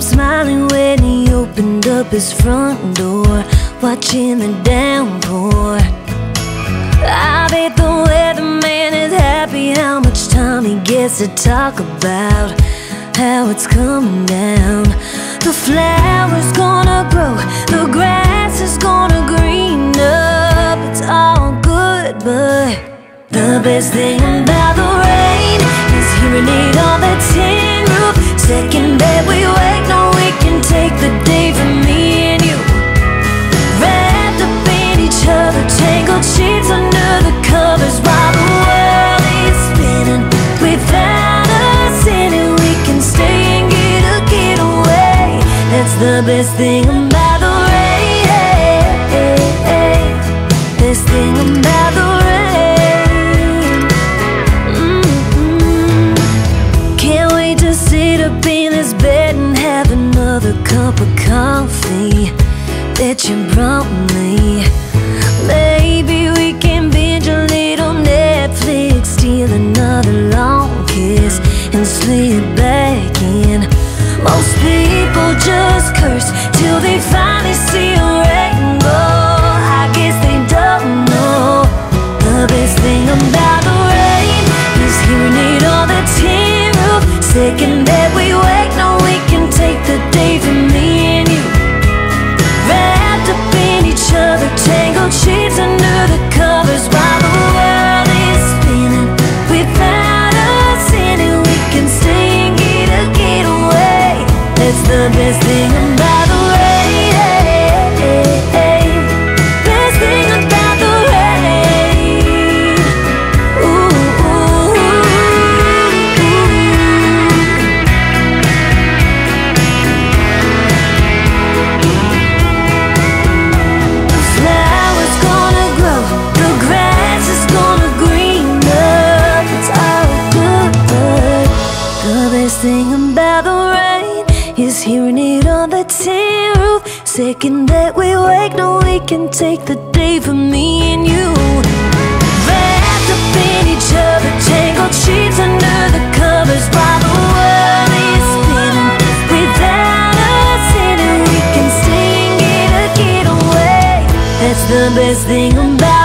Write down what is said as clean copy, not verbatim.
smiling when he opened up his front door, watching the downpour. I bet the weatherman is happy how much time he gets to talk about how it's coming down. The flowers gonna grow, the grass is gonna green up. It's all good, but the best thing about the rain is hearing it on the tin roof. Second that we wake, no, we can take the day from me and you, wrapped up in each other, tangled sheets under the covers while the world is spinning without us in it. We can stay and get a getaway. That's the best thing about the rain. Best thing about the rain. Can't wait to sit up in this bed and have another cup of coffee that you brought me. Maybe we can binge a little Netflix, steal another long kiss and slip back in. Most people just curse till they finally see a rainbow. I guess they don't know the best thing about the rain is hearing it on the tin roof. Second that we wake, no, we can take the day from me and you, wrapped up in each other, tangled sheets under the covers while the world is spinning without us in it. We can stay and get a getaway. That's the best thing about the rain. Best thing about the rain. Ooh, ooh, the flowers gonna grow, the grass is gonna green up. It's all good, but the best thing about the rain is hearing it on the tin roof. Second that we wake, no, we can take the day for me and you, wrapped up in each other, tangled sheets under the covers while the world is spinning without us in it. We can stay and get a getaway. That's the best thing about